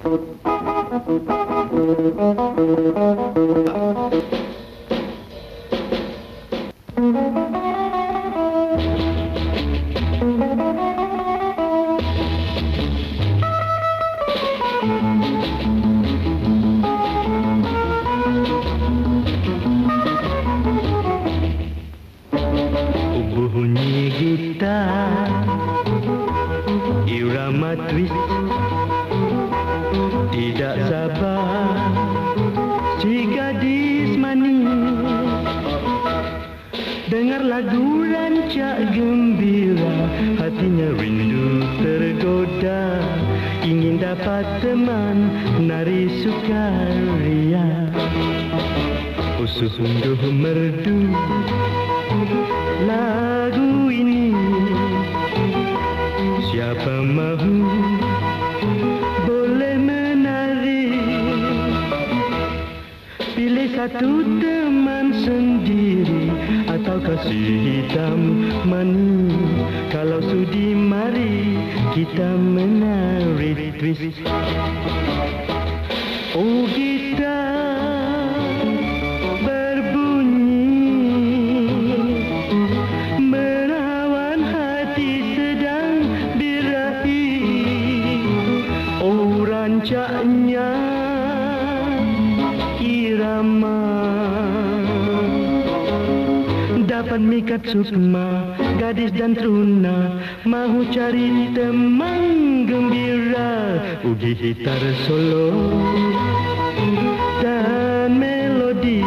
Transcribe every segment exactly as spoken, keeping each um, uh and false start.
Bunyi gitar, irama twist, tidak sabar si gadis manis. Dengar lagu rancak gembira, hatinya rindu tergoda, ingin dapat teman nari sukaria. Oh sungguh merdu lagu ini, siapa mahu boleh menari. Pilih satu teman sendiri atau kasih hitam mani. Kalau sudi mari kita menari twist. Oh gitar berbunyi, menawan hati sedang birahi. Oh rancaknya irama dapat mikat sukma gadis dan truna, mahu cari teman gembira. Ugi gitar solo dan melodi,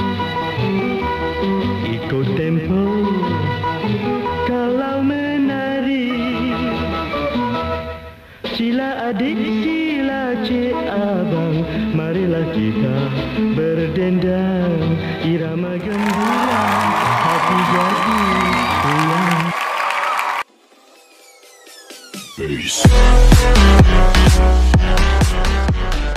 ikut tempo kalau menari. Sila adik, sila cik abang, marilah kita berdendang. Irama gembira, hati jadi pulang. Peace.